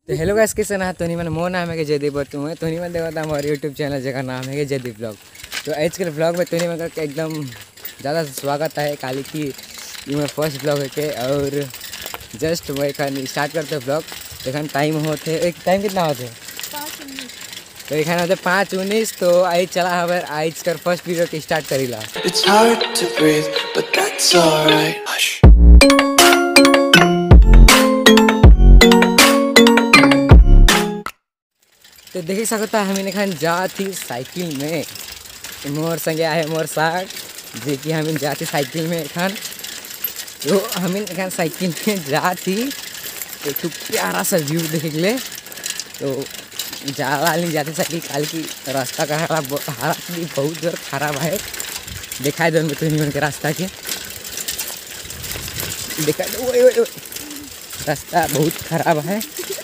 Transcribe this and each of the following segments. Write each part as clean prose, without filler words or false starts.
तो hello guys, कैसे ना तो मन मो नाम है कि जयदीप और तुम्हें तो मन देखा था हमारे यूट्यूब चैनल जगह नाम है कि जयदीप ब्लॉग। तो आज के ब्लॉग में तो मन का एकदम ज़्यादा स्वागत है। काली की ये मेरा फर्स्ट ब्लॉग है के और जस्ट वो स्टार्ट करते ब्लॉग। देखन टाइम होते एक टाइम कितना होते 5:19 तो एखाने होते 5:19। तो आई चला हमारे आज कर फर्स्ट वीडियो के स्टार्ट करीला। It's hard to breathe, but that's all right. Hush. तो देख सकता है हमें खान जाती साइकिल में मोर संगे आए मोर साग जे कि हमें जाती साइकिल में खान। तो हमें खान साइकिल में जाती एक प्यारा सा व्यू देख ले। तो जाला नहीं जाती साइकिल काल की रास्ता का हालत भी बहुत जोर खराब है। दिखाई दो तो नहीं के रास्ता के दिखाई दो रास्ता बहुत खराब है।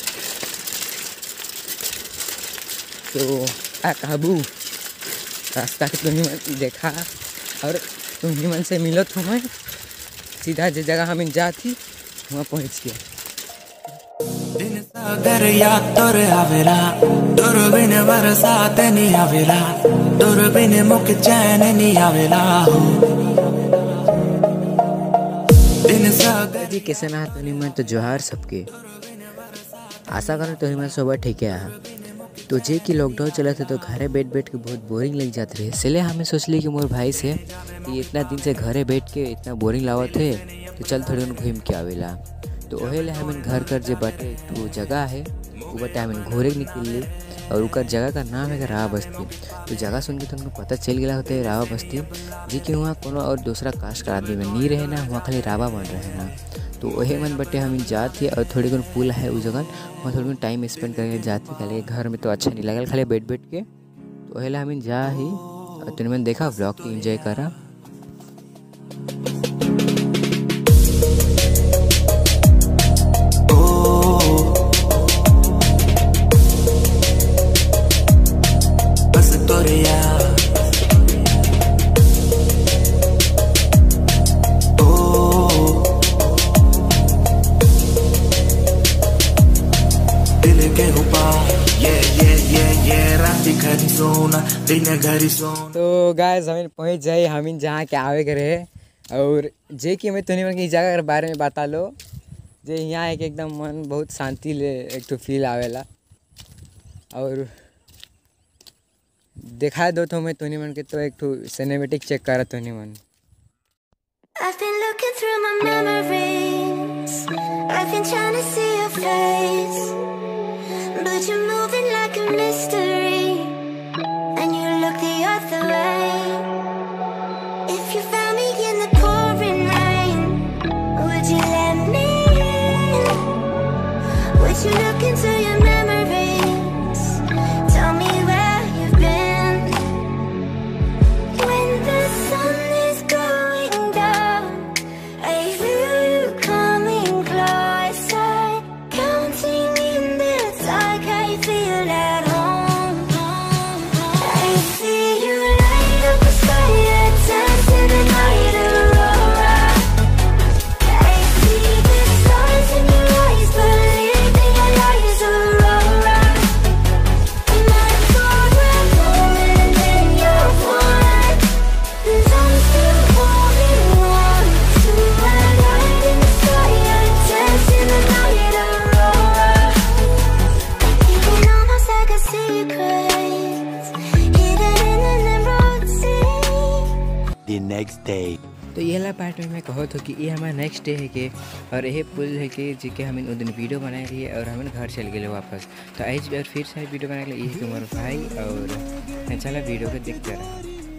तो काबू रास्ता के तुम्हें देखा और तुम्हें मन से मिलो तो मैं सीधा जिस जगह हम जाती वहाँ पहुँच गया। जी कैसे ना तो मैं तो जोहार सबके आशा करो तो मैं सुबह ठीक है। तो जे कि लॉकडाउन चला था तो घरे बैठ के बहुत बोरिंग लग जाते रहे। इसलिए हमें सोचली कि मोर भाई से कि इतना दिन से घरे बैठ के इतना बोरिंग लावत है तो चल थोड़ी घूम के आवेला। तो वही ले हमें घर कर जे बाटे तो जगह है वो बटे हमें घूरे निकली और उकर जगह का नाम है रावा बस्ती। तो जगह सुन के तुमको पता चल गया होता है रावा बस्ती जी कि वहाँ कोनो और दूसरा कास्ट का आदमी में नहीं रहे ना, वहाँ खाली रावा बन रहे ना। तो वही मन बटे हम जाती और थोड़ी कौन पुल है उस जगह वहाँ थोड़ी टाइम स्पेंड करके जाती। खाली घर में तो अच्छा नहीं लगा खाली बैठ के। तो वही हम जा ही और तुमने मैंने देखा व्लॉग की एंजॉय करा। तो गाइस हमें पहुँच जाए हम जहाँ के आवे के रहे और जे कि हमें तुनी की जगह के बारे में बता लो। जे यहाँ एक एकदम मन बहुत शांति ले एक तो फील आवेला और दिखा दो तो हमें तुनी मन के तो एक तो सिनेमेटिक चेक करा तुनी मन। I've been looking through my memories. I've been trying to see your face, but you're moving like a mystery. And you look the other way. If you found me in the pouring rain, would you let me in? Would you look into your memories? Tell me where you've been. When the sun is going down, I feel you coming closer. Counting in the dark, I feel at home. तो ये वाला part में मैं कहो तो कि ये हमारा नेक्स्ट डे है कि और यही पुल है कि जी के हमें उस दिन वीडियो बनाए रही है और हमें घर चल गए वापस। तो आज और फिर से वीडियो बनाने के लिए ये हमारा भाई और चला वीडियो को देखते रहा।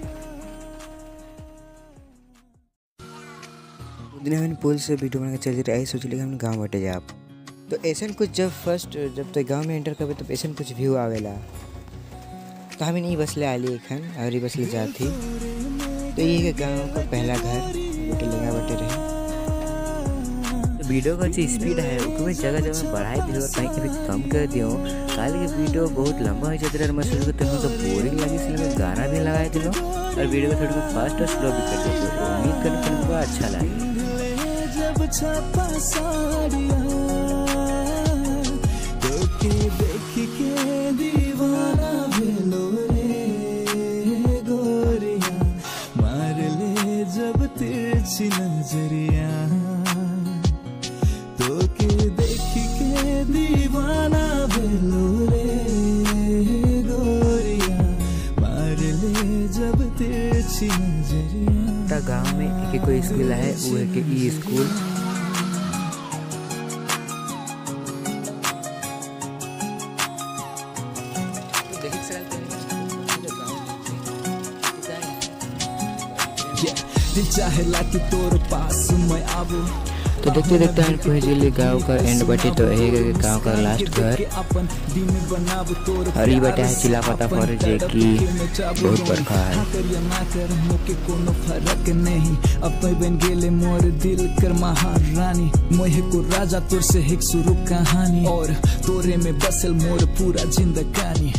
उस दिन हमें पुल से वीडियो बना के चल रहे सोच लिया हम गाँव बटे जाए। तो ऐसा कुछ जब तक गाँव में एंटर कर तब ऐसा कुछ व्यू आवेला। तो हमें नहीं बसले आली खान और ये बसले जाती। तो ये गाँव का पहला घर बटे लगा बटे रहे। तो वीडियो का जो स्पीड है उसमें जगह जगह बढ़ाई दी और कहीं कभी कम कर दियो। काल के वीडियो बहुत लंबा हो जाता है मैं सोच तुमको बोरिंग लगी इसलिए मैं गाना भी लगाए दिलो और वीडियो को थोड़ा फास्ट और स्लो भी कर देते। तो उम्मीद करते तुमको अच्छा लगे। जब छापा साड़ियाँ तो दीवाना भेलो रे गोरिया मार ले जब तिरछी नजरिया। गाँव में एक कोई स्कूल है वो है कि ई स्कूल। दिल चाहेला कि तोर पास मैं आबू। तो देखते देखते हम पहुँच गए गाँव का एंड बटे। तो यही गाँव का लास्ट घर और ये बटा है चिला पता पर जे की बहुत बड़का है। कोनो फर्क नहीं अब बन गेले मोर दिल कर महारानी। मोहे को राजा तोर से एक शुरू कहानी और तोरे में बसल मोर पूरा जिंदगानी।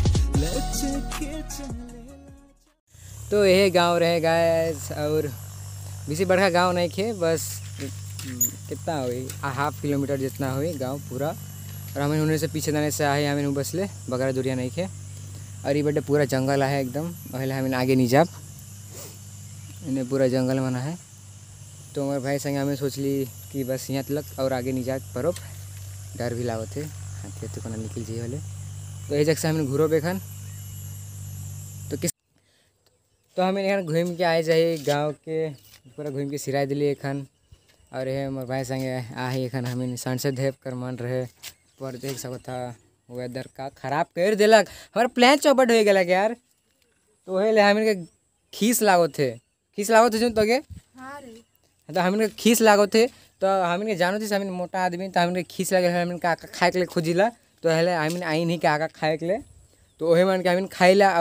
तो यही गांव रहे गाइस और बेसी बड़ा गांव नहीं खे, बस कितना हुई 1/2 किलोमीटर जितना हुई गांव पूरा। और हमें उन्हें से पीछे जाने से आए हमें बसले बगैर दूरिया नहीं खे। और ये बटे पूरा जंगल है एकदम, पहले हमें आगे नहीं जाब इन्हें पूरा जंगल मना है। तो हमारे भाई संग हमें सोच ली कि बस यहाँ तक और आगे नहीं जा परो, डर भी लागो थे हाथी हाथी को निकल जाइए वाले। तो ये जगह से हमें घूरो बेखन तो हमें यहाँ घूम के आए जाए गांव के पूरा घूम के सिराय दिली एखन। और ये हमारे भाई संगे आहे एखन हमें सनसेट देख कर मन रहे पर देख सको था वेदर का खराब कर दिलक। हमारे प्लान चौपट हो गया यार। तो वही हमें खीस लागो थे जो तो गे तो हमें खीस लागो थे। तो हमें जानो थे हमें मोटा आदमी तो हमें खीस लगे हमें का खाए के लिए खोजिला। तो हेले हमें आई नहीं का खाए के लिए। तो वही मन के हमें खाइला।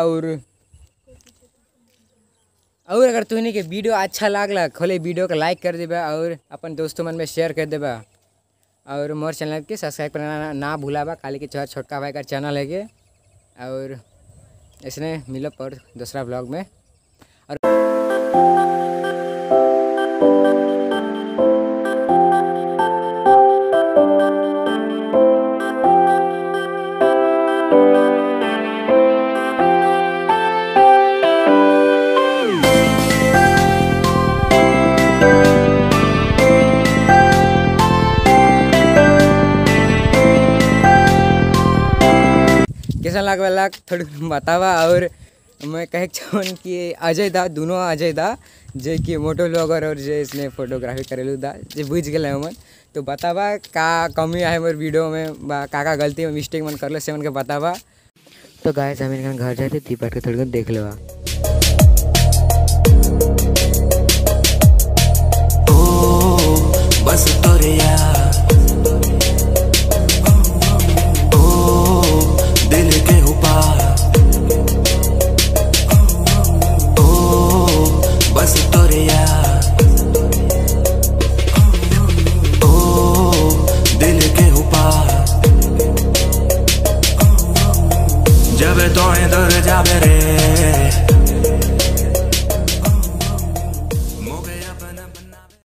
और अगर तुम्हें के वीडियो अच्छा लागला खोले वीडियो को लाइक कर देबा और अपन दोस्तों मन में शेयर कर देबा। और मोर चैनल के सब्सक्राइब करना ना भूलाबा। काली के छोटका भाई का चैनल है के। और इसने मिलो पर दूसरा ब्लॉग में। कैसा लागला थोड़ी बतावा। और मैं कहे चाहूँ कि अजय दा दोनों अजय दा जे कि मोटो ब्लॉगर और जे इसने फोटोग्राफी करेलू दा जे बुझ गए मन। तो बतावा का कमी है मोर वीडियो में बा का गलती में मिस्टेक मन कर ले से मन के बतावा। तो गाइस हमें घर जाते थी बैठ के थोड़ी देख लेवा। बस तोरे दिल के ऊपर बस तोरे दिल के ऊपर जब तो दर जाबे रे